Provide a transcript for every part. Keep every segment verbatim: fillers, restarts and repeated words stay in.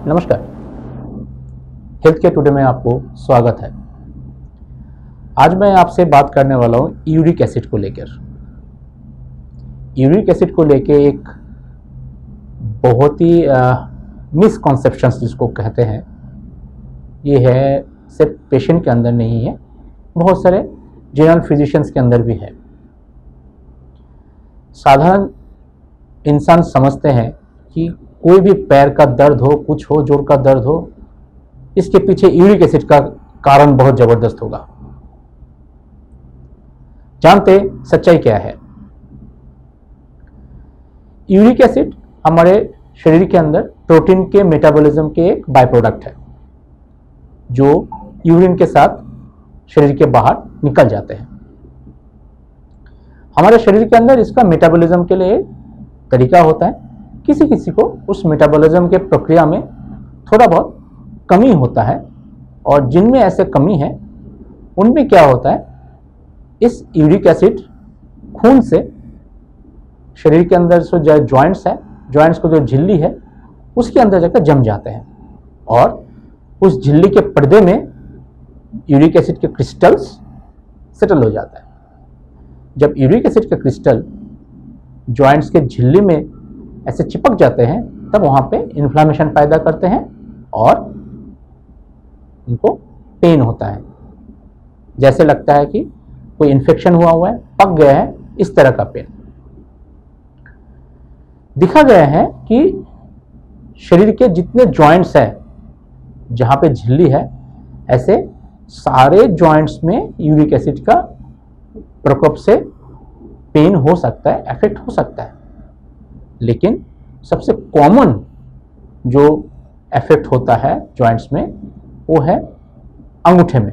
नमस्कार, health care today में आपको स्वागत है। आज मैं आपसे बात करने वाला हूँ यूरिक एसिड को लेकर। यूरिक एसिड को लेकर एक बहुत ही मिसकॉन्सेप्शंस जिसको कहते हैं, ये है सिर्फ पेशेंट के अंदर नहीं है, बहुत सारे जनरल फिजिशियंस के अंदर भी है। साधारण इंसान समझते हैं कि कोई भी पैर का दर्द हो, कुछ हो, जोड़ का दर्द हो, इसके पीछे यूरिक एसिड का कारण बहुत जबरदस्त होगा। जानते सच्चाई क्या है? यूरिक एसिड हमारे शरीर के अंदर प्रोटीन के मेटाबॉलिज्म के एक बाय प्रोडक्ट है, जो यूरिन के साथ शरीर के बाहर निकल जाते हैं। हमारे शरीर के अंदर इसका मेटाबॉलिज्म के लिए तरीका होता है। किसी किसी को उस मेटाबॉलिज्म के प्रक्रिया में थोड़ा बहुत कमी होता है, और जिनमें ऐसे कमी है उनमें क्या होता है, इस यूरिक एसिड खून से शरीर के अंदर जो जॉइंट्स है, जॉइंट्स को जो झिल्ली है उसके अंदर जाकर जम जाते हैं, और उस झिल्ली के पर्दे में यूरिक एसिड के क्रिस्टल्स सेटल हो जाता है। जब यूरिक एसिड के क्रिस्टल जॉइंट्स के झिल्ली में ऐसे चिपक जाते हैं, तब वहां पे इन्फ्लामेशन पैदा करते हैं और उनको पेन होता है। जैसे लगता है कि कोई इन्फेक्शन हुआ हुआ है, पक गया है, इस तरह का पेन। दिखा गया है कि शरीर के जितने जॉइंट्स हैं जहां पे झिल्ली है, ऐसे सारे जॉइंट्स में यूरिक एसिड का प्रकोप से पेन हो सकता है, इफेक्ट हो सकता है। लेकिन सबसे कॉमन जो इफेक्ट होता है जॉइंट्स में, वो है अंगूठे में।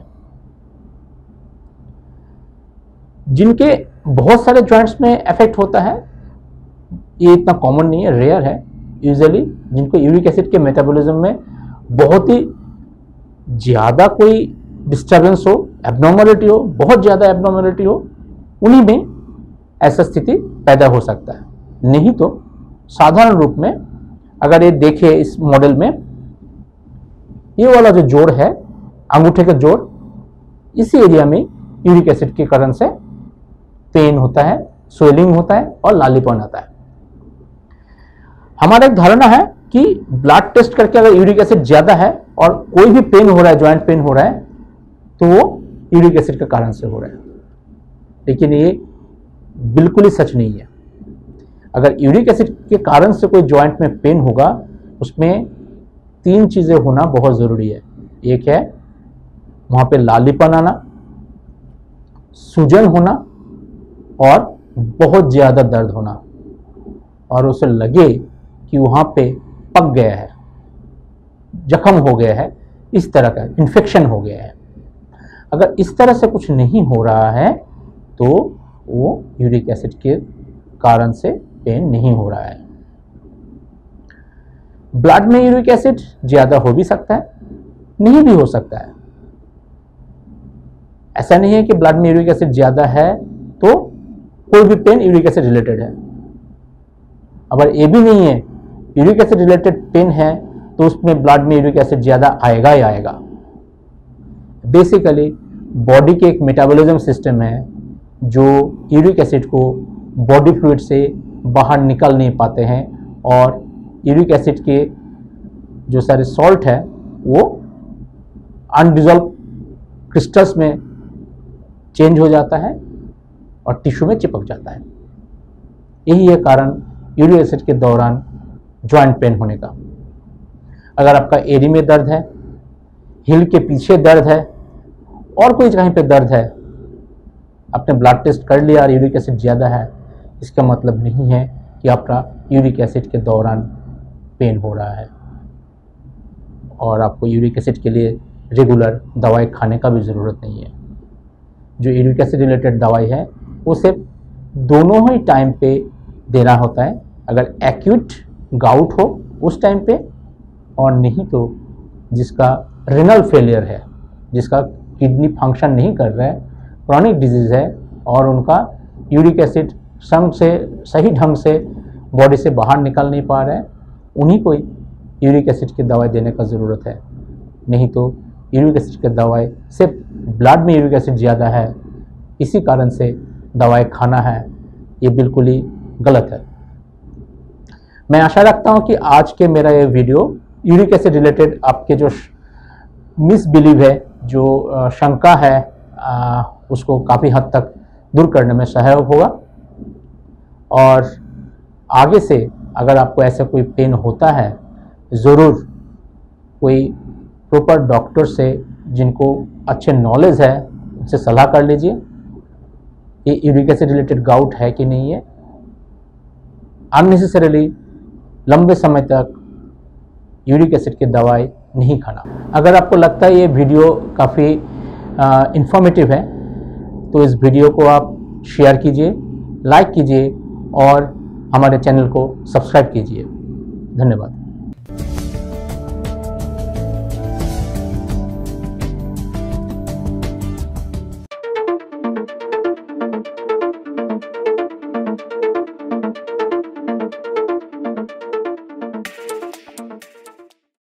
जिनके बहुत सारे जॉइंट्स में इफेक्ट होता है, ये इतना कॉमन नहीं है, रेयर है। यूजुअली जिनको यूरिक एसिड के मेटाबॉलिज्म में बहुत ही ज़्यादा कोई डिस्टर्बेंस हो, एब्नॉर्मलिटी हो, बहुत ज़्यादा एब्नॉर्मलिटी हो, उन्हीं में ऐसा स्थिति पैदा हो सकता है। नहीं तो साधारण रूप में अगर ये देखें इस मॉडल में, ये वाला जो जोड़ है, अंगूठे का जोड़, इसी एरिया में यूरिक एसिड के कारण से पेन होता है, स्वेलिंग होता है और लालीपन आता है। हमारा एक धारणा है कि ब्लड टेस्ट करके अगर यूरिक एसिड ज्यादा है और कोई भी पेन हो रहा है, ज्वाइंट पेन हो रहा है, तो वो यूरिक एसिड के कारण से हो रहा है। लेकिन ये बिल्कुल ही सच नहीं है। अगर यूरिक एसिड के कारण से कोई जॉइंट में पेन होगा, उसमें तीन चीजें होना बहुत जरूरी है। एक है वहां पे लालीपन आना, सूजन होना और बहुत ज्यादा दर्द होना, और उसे लगे कि वहां पे पक गया है, जख्म हो गया है, इस तरह का इन्फेक्शन हो गया है। अगर इस तरह से कुछ नहीं हो रहा है तो वो यूरिक एसिड के कारण से पेन नहीं हो रहा है। ब्लड में यूरिक एसिड ज्यादा हो भी सकता है, नहीं भी हो सकता है। ऐसा नहीं है कि ब्लड में यूरिक एसिड ज्यादा है तो कोई भी पेन यूरिक एसिड रिलेटेड है। अगर ये भी नहीं है, यूरिक एसिड रिलेटेड पेन है, तो उसमें ब्लड में यूरिक एसिड ज्यादा आएगा ही आएगा। बेसिकली बॉडी के एक मेटाबॉलिज्म सिस्टम है जो यूरिक एसिड को बॉडी फ्लूइड से बाहर निकल नहीं पाते हैं, और यूरिक एसिड के जो सारे सॉल्ट है वो अनडिजॉल्व क्रिस्टल्स में चेंज हो जाता है और टिश्यू में चिपक जाता है। यही है कारण यूरिक एसिड के दौरान जॉइंट पेन होने का। अगर आपका एड़ी में दर्द है, हिल के पीछे दर्द है, और कोई कहीं पे दर्द है, आपने ब्लड टेस्ट कर लिया और यूरिक एसिड ज़्यादा है, इसका मतलब नहीं है कि आपका यूरिक एसिड के दौरान पेन हो रहा है, और आपको यूरिक एसिड के लिए रेगुलर दवाई खाने का भी ज़रूरत नहीं है। जो यूरिक एसिड रिलेटेड दवाई है वो सिर्फ दोनों ही टाइम पे देना होता है। अगर एक्यूट गाउट हो उस टाइम पे, और नहीं तो जिसका रिनल फेलियर है, जिसका किडनी फंक्शन नहीं कर रहा है, क्रॉनिक डिजीज है, और उनका यूरिक एसिड संग से सही ढंग से बॉडी से बाहर निकल नहीं पा रहा है, उन्हीं को यूरिक एसिड की दवाई देने का ज़रूरत है। नहीं तो यूरिक एसिड की दवाई सिर्फ ब्लड में यूरिक एसिड ज़्यादा है इसी कारण से दवाई खाना है, ये बिल्कुल ही गलत है। मैं आशा रखता हूँ कि आज के मेरा ये वीडियो यूरिक एसिड रिलेटेड आपके जो मिसबिलीव है, जो शंका है, आ, उसको काफ़ी हद तक दूर करने में सहायक होगा। और आगे से अगर आपको ऐसा कोई पेन होता है, ज़रूर कोई प्रॉपर डॉक्टर से जिनको अच्छे नॉलेज है उनसे सलाह कर लीजिए कि यूरिक एसिड रिलेटेड गाउट है कि नहीं है। अननेसेसरीली लंबे समय तक यूरिक एसिड की दवाई नहीं खाना। अगर आपको लगता है ये वीडियो काफ़ी इंफॉर्मेटिव है तो इस वीडियो को आप शेयर कीजिए, लाइक कीजिए और हमारे चैनल को सब्सक्राइब कीजिए। धन्यवाद।